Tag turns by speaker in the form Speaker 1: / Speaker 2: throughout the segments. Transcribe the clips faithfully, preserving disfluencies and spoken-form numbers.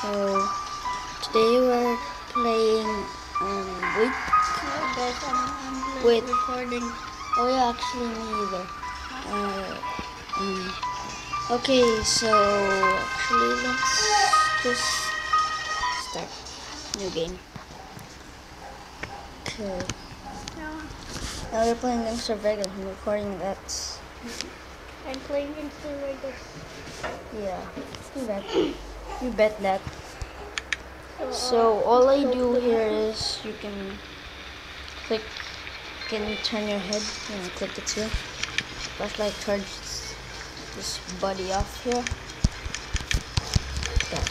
Speaker 1: So today we're playing. Um, wait.
Speaker 2: No, guys, I'm, I'm like
Speaker 1: Wait.
Speaker 2: recording.
Speaker 1: Oh yeah, actually me either. Uh, um. Okay, so actually let's just start new game. Okay.
Speaker 2: No,
Speaker 1: Now we're playing Gangster Vegas. I'm recording that.
Speaker 2: I'm playing Gangster Vegas.
Speaker 1: Yeah. You bet. You bet that.
Speaker 2: So, uh,
Speaker 1: So all I
Speaker 2: so
Speaker 1: do
Speaker 2: the-
Speaker 1: here is you can click, you can turn your head, you know, click it here. Flashlight charges this body off here. Yeah.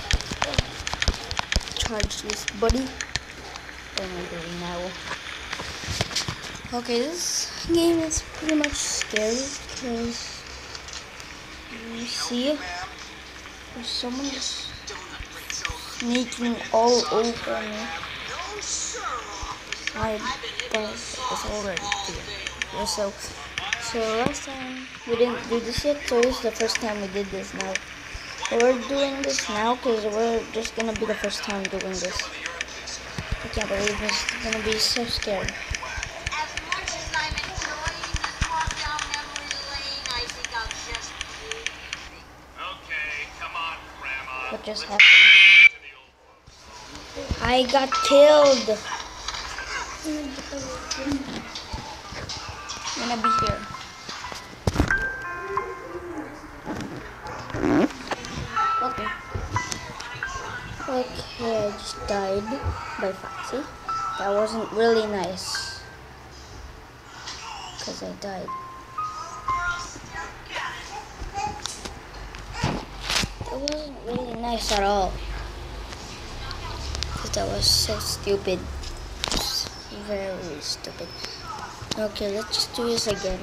Speaker 1: Charge this body. What am I doing now? Okay, this game is pretty much scary because you see there's someone just sneaking all over me. My boss is already here. Yeah, so, so last time we didn't do this yet, so this is the first time we did this now. So we're doing this now because we're just gonna be the first time doing this. I can't believe this is gonna be so scary.
Speaker 3: As much as I'm enjoying this walk down memory lane, I think I'll just leave.
Speaker 4: Okay, come on, Grandma.
Speaker 1: What just
Speaker 4: Let's
Speaker 1: happened?
Speaker 4: get to the old folks.
Speaker 1: I got killed. I'm gonna be here. Okay. Okay, I just died by Foxy. That wasn't really nice. Because I died. That wasn't really nice at all. Because that was so stupid. Just very stupid. Okay, let's just do this again.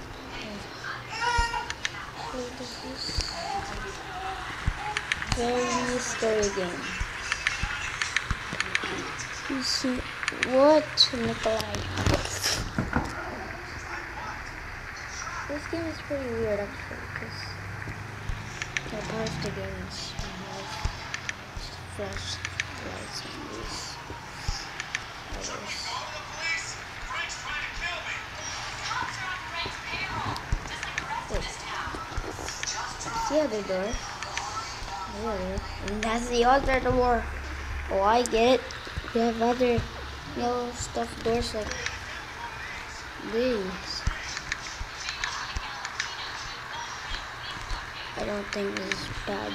Speaker 1: Very scary game. You see what, Nikolai? This game is pretty weird actually, because the part of the game is you have flash lights on these others. Wait. The other door. The other. And that's the other door. Oh, I get it. We have other yellow stuffed doors like these. I don't think this is bad.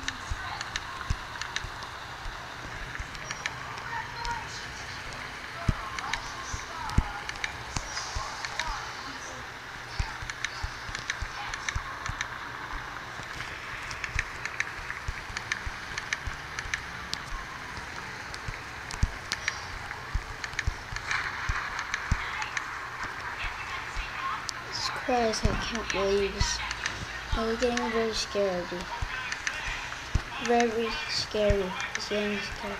Speaker 1: Christ, I can't believe this. I'm getting very scared. Very scary. It's getting scary.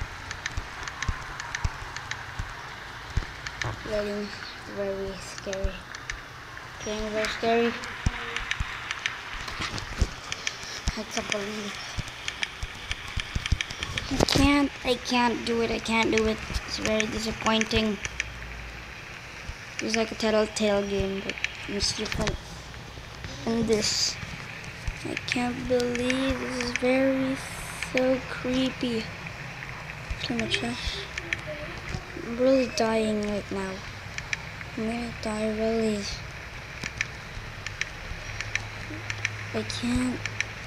Speaker 1: Getting very scary. Getting very scary. I can't believe it. I can't, I can't do it, I can't do it. It's very disappointing. It's like a Telltale game, but it's different than this. I can't believe this is very so creepy. Too much less. I'm really dying right now. I'm gonna die really. I can't.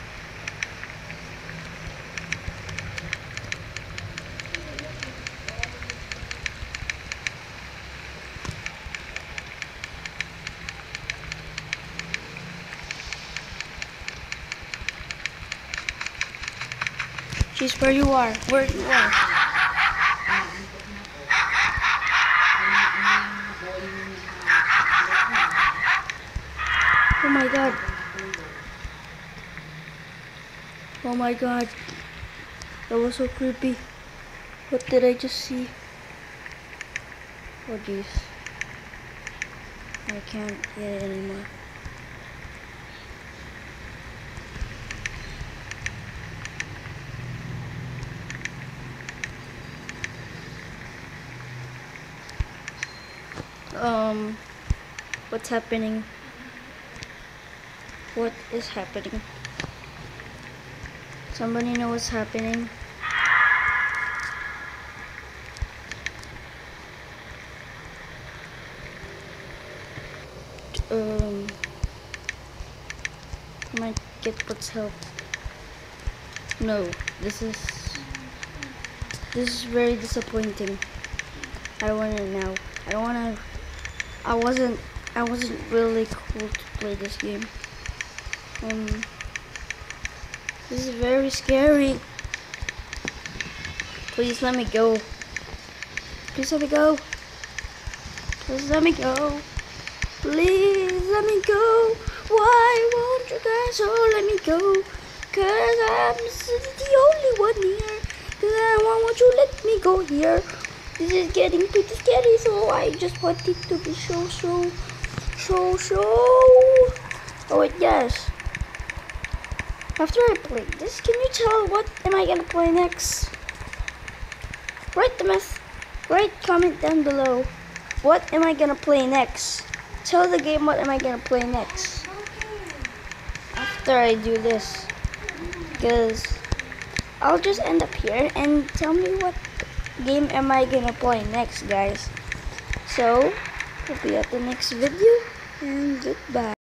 Speaker 1: She's where you are. Where you are. Oh my god. Oh my god. That was so creepy. What did I just see? Oh jeez. I can't get it anymore. Um, what's happening? What is happening? Somebody know what's happening? Um, might get what's help. No, this is this is very disappointing. I want it now. I don't wanna. I wasn't. I wasn't really cool to play this game. Um, this is very scary. Please let me go. Please let me go. Please let me go. Please let me go. Why won't you guys all let me go? Cause I'm the only one here. Cause I don't want you to let me go here. This is getting pretty scary, so I just want it to be so, so, so, so. Oh wait, yes. After I play this, can you tell what am I gonna play next? Write the mess. Write comment down below. What am I gonna play next? Tell the game what am I gonna play next after I do this, because I'll just end up here and tell me what game am I gonna play next, guys. So we'll be at the next video, and goodbye.